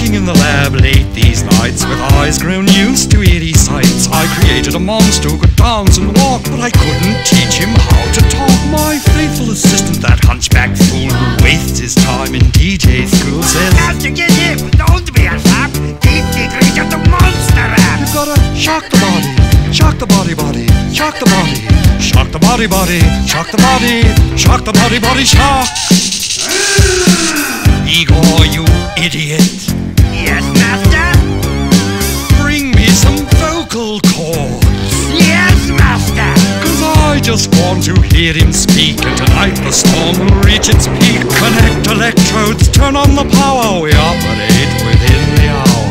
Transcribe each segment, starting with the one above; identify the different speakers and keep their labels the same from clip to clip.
Speaker 1: Lying in the lab late these nights, with eyes grown used to eerie sights, I created a monster who could dance and walk, but I couldn't teach him how to talk. My faithful assistant, that hunchback fool who wastes his time in DJ school, says,
Speaker 2: "How'd you get here? Don't be a sap. Deep degree of the monster rap.
Speaker 1: You've gotta shock the body, shock the body, shock the body, shock the body, shock the body, shock the body, shock." Igor, you idiot.
Speaker 2: Yes, master?
Speaker 1: Bring me some vocal cords.
Speaker 2: Yes, master.
Speaker 1: 'Cause I just want to hear him speak, and tonight the storm will reach its peak. Connect electrodes, turn on the power, we operate within the hour.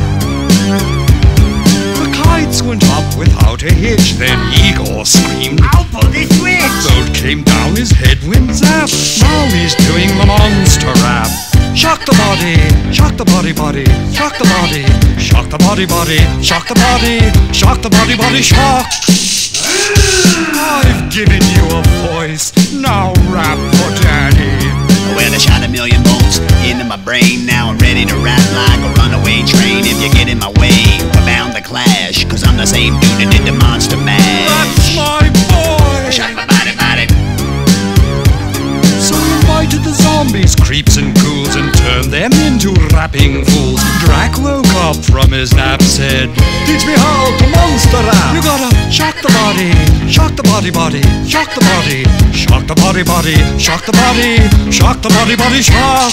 Speaker 1: The kites went up without a hitch, then Igor screamed,
Speaker 2: I'll pull this switch.
Speaker 1: bolt came down, his head went zap. Now he's doing the monster rap. Shock the body, shock the body, shock the body, shock the body, shock the body, shock the body, shock. I've given you a voice, now rap for daddy.
Speaker 3: Well, I shot 1,000,000 volts into my brain. Now I'm ready to rap like a runaway train. If you get in my way, we're bound to clash, 'cause I'm the same dude that did the Monster Mash.
Speaker 1: That's my boy.
Speaker 3: Shock my body.
Speaker 1: So he invited the zombies, creeps and ghouls, and turned them into rapping fools. Drac woke up from his nap, said, teach me how to monster rap. You gotta shock the body, shock the body, shock the body, shock the body, shock the body, shock the body, shock.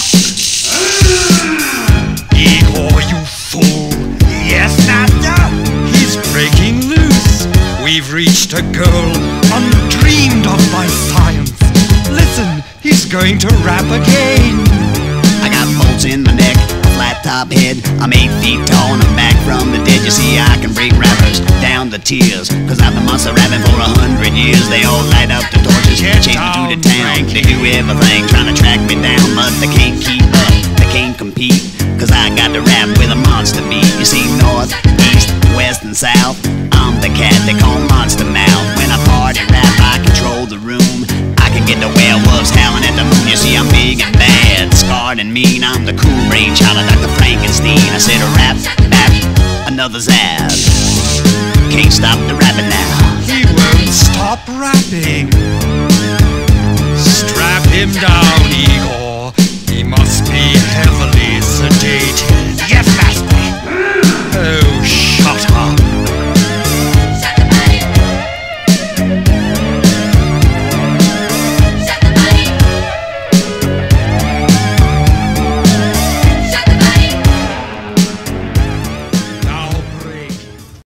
Speaker 1: Igor, you fool.
Speaker 2: Yes, master?
Speaker 1: He's breaking loose. We've reached a goal undreamed of by science. Listen, he's going to rap again.
Speaker 3: I got bolts in my neck, a flat top head. I'm 8 feet tall and I'm back from the dead. You see, I can bring rappers down to tears, 'cause I've been monster rapping for 100 years. They all light up the torches, chase me through the town. They do everything, trying to track me down, but they can't keep up, they can't compete, 'cause I got to rap with a monster beat. You see, north, east, west, and south, I'm the cat they call Monster Mouth. When I party rap, I control the room. I can get the werewolves howling at the moon. You see, I'm big and bad, scarred and mean. I'm the cool brainchild of Dr. Frankenstein. I said a rap, bap, another zap. Can't stop the rapping now.
Speaker 1: He won't stop rapping. Strap him down, Igor. He must be heavily sedated.